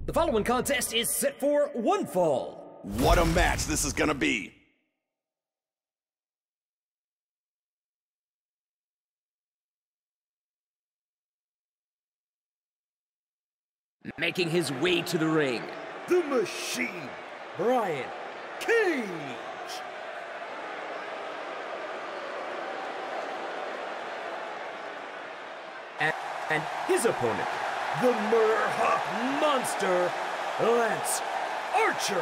The following contest is set for one fall. What a match this is gonna be. Making his way to the ring, the Machine, Brian Cage. And his opponent, the Murder Hawk Monster, Lance Archer.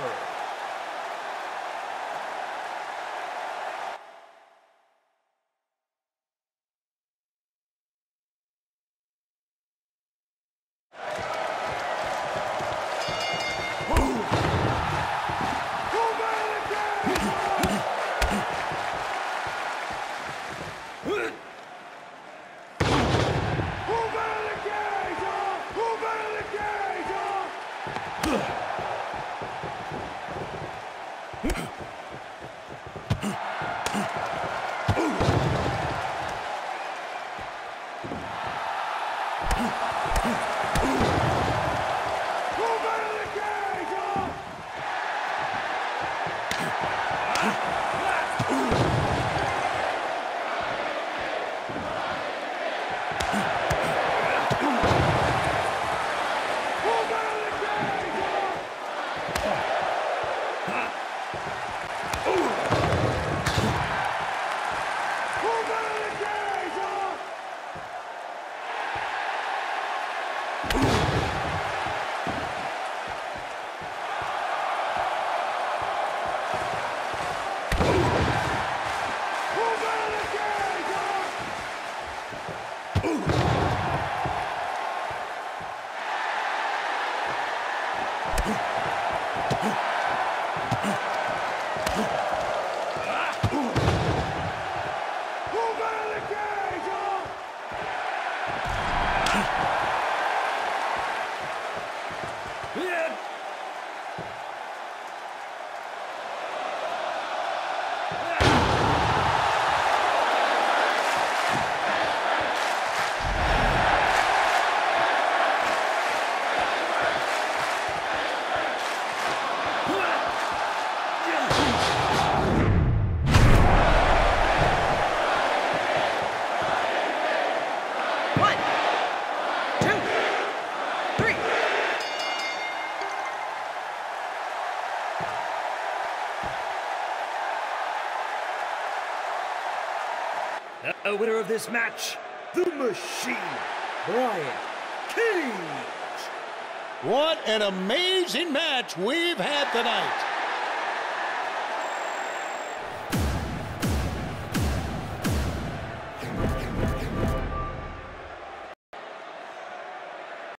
The winner of this match, the Machine, Brian Cage. What an amazing match we've had tonight.